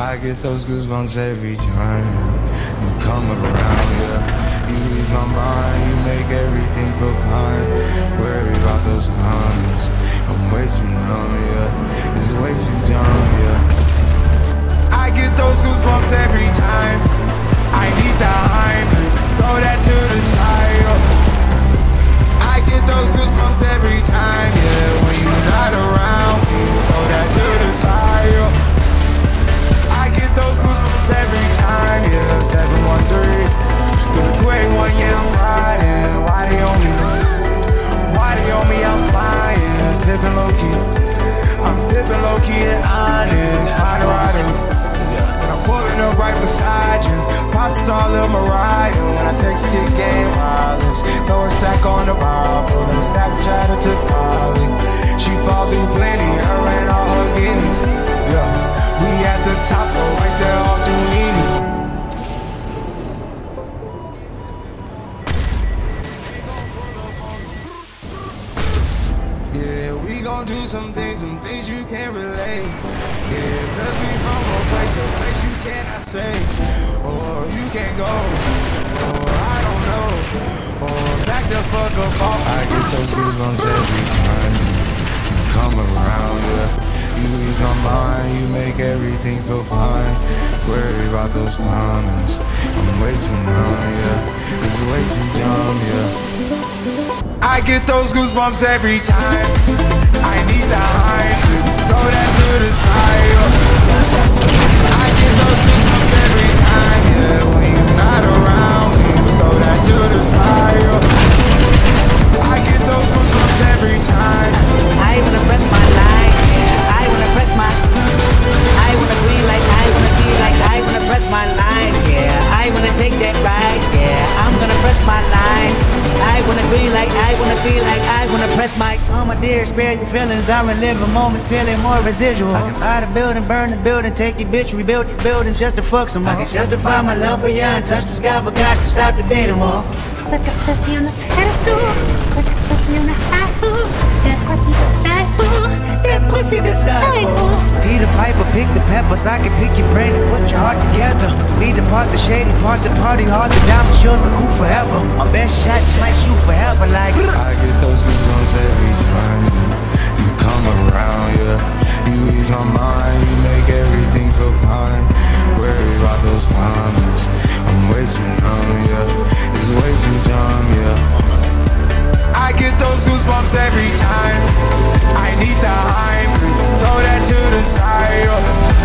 I get those goosebumps every time, yeah. You come around, yeah. You ease my mind, you make everything feel fine. Worry about those comments, I'm way too numb, yeah. It's way too dumb, yeah. I get those goosebumps every time. I need the hype, throw that to the side, yeah. I get those goosebumps every time, yeah. When you're not around, throw that to the side, yeah. I get those goosebumps every time, yeah. 713 through the 281, yeah, I'm riding. Why they on me? Why they on me? I'm flying, sipping low key. I'm sipping low key in Onyx, Minor Riders. When I'm pulling up right beside you, pop star Lil Mariah. When I take skit game wireless, throw a stack on the Bible, and a stack of chatter to Polly. She fall through plenty, her and all her guineas. Yeah, we at the top, though, right there off Duini. Yeah, we gon' do some things you can't relate. Yeah, cause we from a place you cannot stay. Or you can't go, or I don't know. Or back the fuck up off. I get those goosebumps every time you come around, yeah. You ease my mind, you make everything feel fine. Worry about those comments, I'm way too numb, yeah. It's way too dumb, yeah. I get those goosebumps every time. I need the hype, throw that to the side, yeah. I get those goosebumps every time, yeah. When you're not around, throw that to the side, yeah. I get those goosebumps every time. I wanna press my line, yeah. I wanna press my. I wanna be like, I wanna be like, I wanna press my line, yeah. I wanna take that ride, yeah. I'm gonna press my line. I wanna be like, I wanna be like, I wanna press my. Oh my dear, spare your feelings. I relive the moments, feeling more residual. I can buy the building, burn the building, take your bitch, rebuild the building just to fuck some more. I can justify my love for you and touch the sky, forgot to stop the beating wall. Put the pussy on the pedestal, put the pussy on the high hoops. That pussy to die for, that pussy to die for. Be the piper, pick the peppers. I can pick your brain and put your heart together. We depart the shady parts and party hard. The diamond shows the cool forever. My best shots might shoot forever like. I get those goosebumps every time you come around, yeah. You ease my mind, you make everything feel fine. Worry about those comments, I'm way too numb, yeah. It's way too dumb, yeah. I get those goosebumps every time. I need the hype, throw that to the side, yeah.